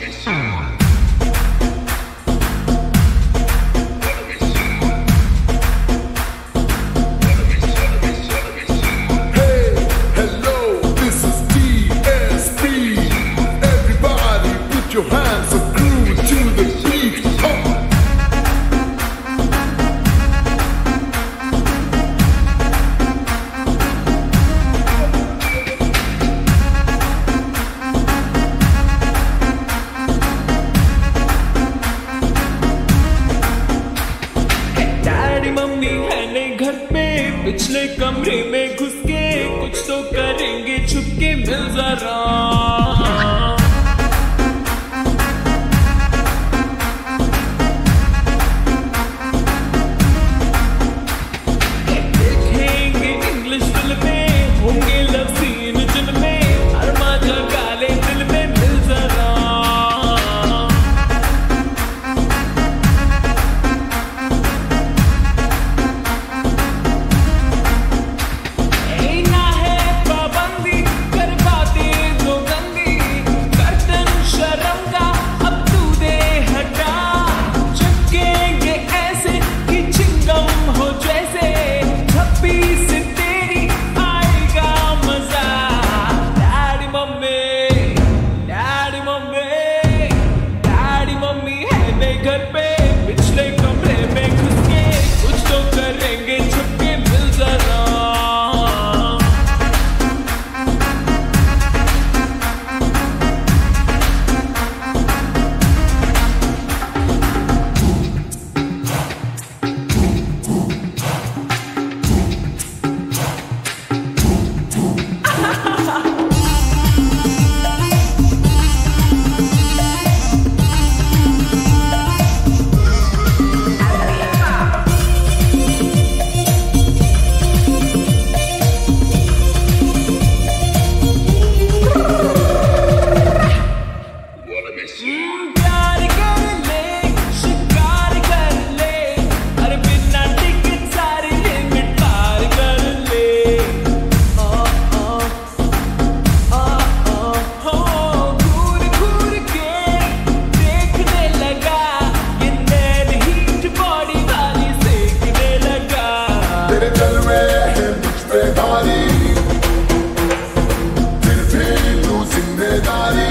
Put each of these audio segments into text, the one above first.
पिछले कमरे में घुस के कुछ तो करेंगे, छुपके मिल जरा। देखेंगे इंग्लिश फिल्में, होंगे लव सीन जिनमें हर मजा गाले दिल में मिल जरा। घर पे पिछले कमरे में घुस के कुछ तो करेंगे, छुपके मिल जरा। तेरे चल रहे हैं मुझ पे भारी, फिर भी लूं जिम्मेदारी।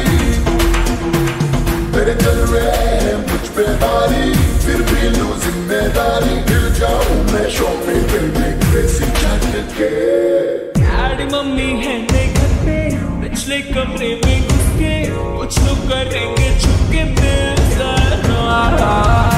तेरे चल रहे हैं मुझ पे भारी, फिर भी लूं जिम्मेदारी। गिर जाऊं मैं शॉपिंग करने क्रेज़ी चल के। डैडी मम्मी है मेरे घर पे, पिछले कमरे में घुस के कुछ तो करेंगे, छुपके मिल जरा।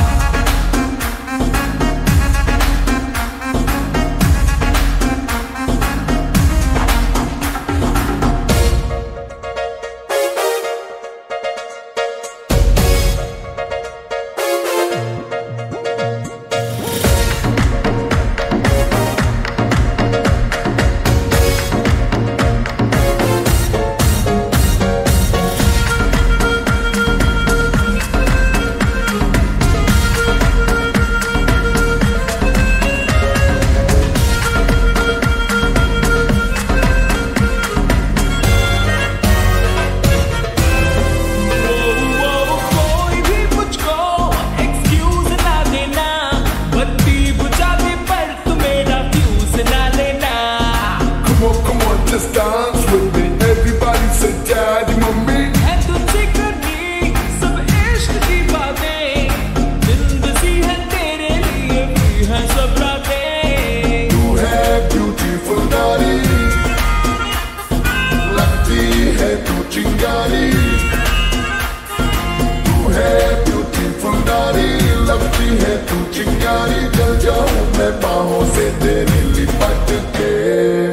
Just dance with me, everybody say daddy mummy। है तुझसे करनी सब इश्क की बातें, जिंदगी है तेरे लिए भी है सब रातें। तू है ब्यूटीफुल नारी, लगती है तू चिंगारी। तू है ब्यूटीफुल नारी, लगती है तू चिंगारी। जल जाऊं मैं बाहों से तेरी लिपट के।